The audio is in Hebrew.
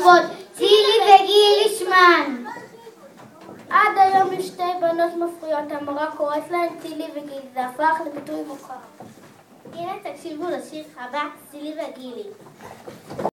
חשובות, צילי וגילי שמן. עד היום יש שתי בנות מפריעות, המורה קוראת להן צילי וגילי, זה הפך לביטוי מוכר. הנה תקשיבו לשיר הבא, צילי וגילי.